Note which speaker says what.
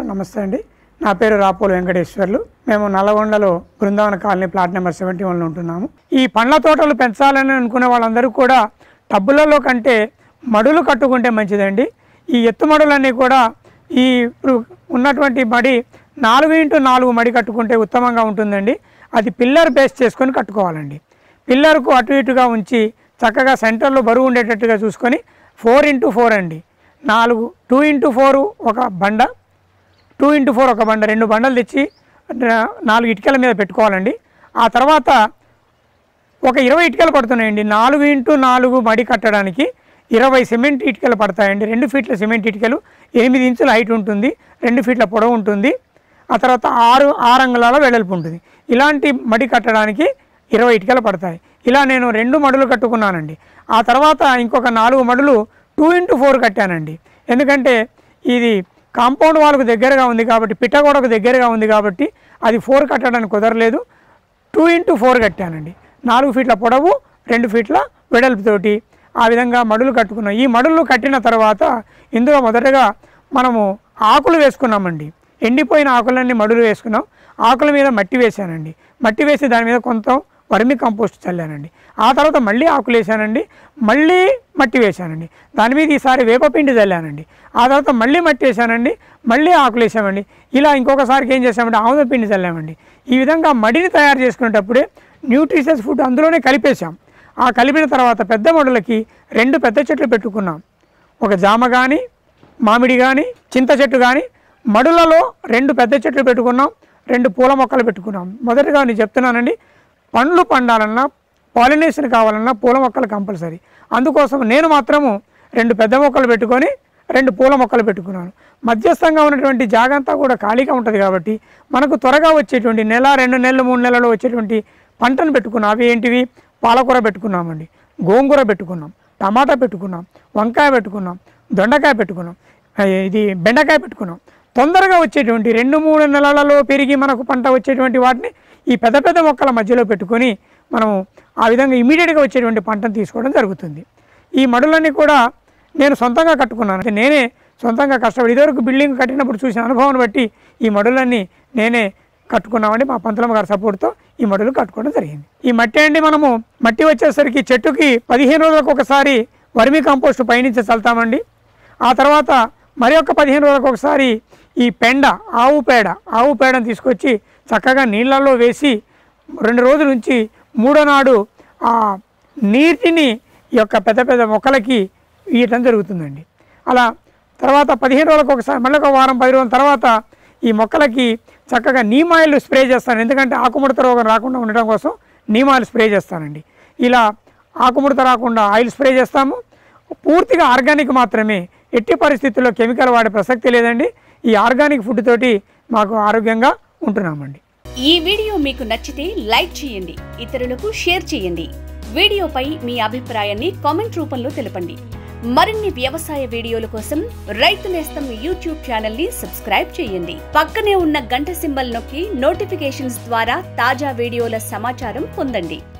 Speaker 1: నమస్తే అండి. నా పేరు రాపోలు వెంకటేశ్వర్లు. మేము నల్లగొండలో బృందావన కాలనీ ప్లాట్ నెంబర్ 71లో ఉంటున్నాము. ఈ పండ్ల తోటలు పెంచాలని అనుకునే వాళ్ళందరూ కూడా టబ్బులలో కంటే మడులు కట్టుకుంటే మంచిదండి. ఈ ఎత్తు మడులన్నీ కూడా ఈ ఉన్నటువంటి మడి 4x4 మడి కట్టుకుంటే ఉత్తమంగా ఉంటుందండి. అది పిల్లర్ బేస్ చేసుకొని కట్టుకోవాలండి. పిల్లర్కు అటు ఇటుగా ఉంచి చక్కగా సెంటర్లో బరువు ఉండేటట్టుగా చూసుకొని 4x4 అండి. 2x4 ఒక బండ, 2x4 ఒక బండ, 2 బండలు తెచ్చి 4 ఇటుకల మీద పెట్టుకోవాలండి. ఆ తర్వాత ఒక 20 ఇటుకలు పడుతున్నాయండి. 4x4 మడి కట్టడానికి 20 సిమెంట్ ఇటుకలు పడతాయండి. 2 ఫీట్ల సిమెంట్ ఇటుకలు, 8 ఇంచుల హైట్ ఉంటుంది, 2 ఫీట్ల పొడవు ఉంటుంది. ఆ తర్వాత 6 అంగుళాల వెడల్పు ఉంటుంది. ఇలాంటి మడి కట్టడానికి 20 ఇటుకలు పడతాయి. ఇలా నేను 2 మడులు కట్టుకున్నానండి. ఆ తర్వాత ఇంకొక 4 మడులు 2x4 కట్టానండి. ఎందుకంటే ఇది కాంపౌండ్ వాళ్ళకు దగ్గరగా ఉంది కాబట్టి, పిట్టగోడకు దగ్గరగా ఉంది కాబట్టి అది 4 కట్టడానికి కుదరలేదు. 2x4 కట్టానండి. 4 ఫీట్ల పొడవు, 2 ఫీట్ల వెడల్పుతోటి ఆ విధంగా మడులు కట్టుకున్నాం. ఈ మడులు కట్టిన తర్వాత ఇందులో మొదటగా మనము ఆకులు వేసుకున్నామండి. ఎండిపోయిన ఆకులన్నీ మడులు వేసుకున్నాం. ఆకుల మీద మట్టి వేసానండి. మట్టి వేసి దాని మీద కొంత వర్మి కంపోస్ట్ చల్లానండి. ఆ తర్వాత మళ్ళీ ఆకులు వేసానండి. మళ్ళీ మట్టి వేసానండి. దాని మీద ఈసారి వేపపిండి చల్లానండి. ఆ తర్వాత మళ్ళీ మట్టి వేసానండి. మళ్ళీ ఆకులు వేసామండి. ఇలా ఇంకొకసారికి ఏం చేసామంటే ఆముదపిండి చల్లామండి. ఈ విధంగా మడిని తయారు చేసుకునేటప్పుడే న్యూట్రిషియస్ ఫుడ్ అందులోనే కలిపేసాం. ఆ కలిపిన తర్వాత పెద్ద మడులకి 2 పెద్ద చెట్లు పెట్టుకున్నాం. ఒక జామ కానీ, మామిడి కానీ, చింత చెట్టు కానీ, మడులలో 2 పెద్ద చెట్లు పెట్టుకున్నాం, 2 పూల మొక్కలు పెట్టుకున్నాం. మొదటగా నేను చెప్తున్నానండి, పండ్లు పండాలన్నా, పాలినేషన్ కావాలన్నా పూల మొక్కలు కంపల్సరీ. అందుకోసం నేను మాత్రము 2 పెద్ద మొక్కలు పెట్టుకొని 2 పూల మొక్కలు పెట్టుకున్నాను. మధ్యస్థంగా ఉన్నటువంటి జాగంతా కూడా ఖాళీగా ఉంటుంది కాబట్టి మనకు త్వరగా వచ్చేటువంటి 1, 2 నెలలు, 3 నెలల్లో వచ్చేటువంటి పంటను పెట్టుకున్నాం. అవి ఏంటివి? పాలకూర పెట్టుకున్నామండి, గోంగూర పెట్టుకున్నాం, టమాటా పెట్టుకున్నాం, వంకాయ పెట్టుకున్నాం, దొండకాయ పెట్టుకున్నాం, ఇది బెండకాయ పెట్టుకున్నాం. తొందరగా వచ్చేటువంటి 2-3 నెలలలో పెరిగి మనకు పంట వచ్చేటువంటి వాటిని ఈ పెద్ద పెద్ద మొక్కల మధ్యలో పెట్టుకొని మనము ఆ విధంగా ఇమీడియట్గా వచ్చేటువంటి పంటను తీసుకోవడం జరుగుతుంది. ఈ మడులన్నీ కూడా నేను సొంతంగా కట్టుకున్నాను. అంటే నేనే సొంతంగా కష్టపడి ఇదివరకు బిల్డింగ్ కట్టినప్పుడు చూసిన అనుభవాన్ని బట్టి ఈ మడులన్నీ నేనే కట్టుకున్నామండి. మా పంతులమ్మ గారి సపోర్ట్తో ఈ మడులు కట్టుకోవడం జరిగింది. ఈ మట్టి అండి, మనము మట్టి వచ్చేసరికి చెట్టుకి 15 రోజులకు ఒకసారి వర్మి కంపోస్ట్ పైనుంచి చల్లుతామండి. ఆ తర్వాత మరి ఒక 15 రోజులకు ఒకసారి ఈ పెండ, ఆవు పేడను తీసుకొచ్చి చక్కగా నీళ్ళల్లో వేసి 2 రోజుల నుంచి 3వ నాడు ఆ నీటిని ఈ యొక్క పెద్ద పెద్ద మొక్కలకి ఇవ్వటం జరుగుతుందండి. అలా తర్వాత 15 రోజులకు ఒకసారి మళ్ళీ ఒక వారం 10 రోజుల తర్వాత ఈ మొక్కలకి చక్కగా నీమ్ ఆయిల్ స్ప్రే చేస్తాను. ఎందుకంటే ఆకుముడత రోగం రాకుండా ఉండటం కోసం నీమ్ ఆయిల్ స్ప్రే చేస్తానండి. ఇలా ఆకుముడత రాకుండా ఆయిల్ స్ప్రే చేస్తాము. పూర్తిగా ఆర్గానిక్ మాత్రమే, ఎట్టి పరిస్థితుల్లో కెమికల్ వాడే ప్రసక్తి లేదండి. ఈ ఆర్గానిక్ ఫుడ్ తోటి మాకు ఆరోగ్యంగా ఉంటున్నామండి.
Speaker 2: ఈ వీడియో మీకు నచ్చితే లైక్ చేయండి, ఇతరులకు షేర్ చేయండి. వీడియోపై మీ అభిప్రాయాన్ని కామెంట్ రూపంలో తెలపండి. మరిన్ని వ్యవసాయ వీడియోల కోసం రైతు నేస్తం యూట్యూబ్ ఛానల్ ని సబ్స్క్రైబ్ చేయండి. పక్కనే ఉన్న గంట సింబల్ నొక్కి నోటిఫికేషన్స్ ద్వారా తాజా వీడియోల సమాచారం పొందండి.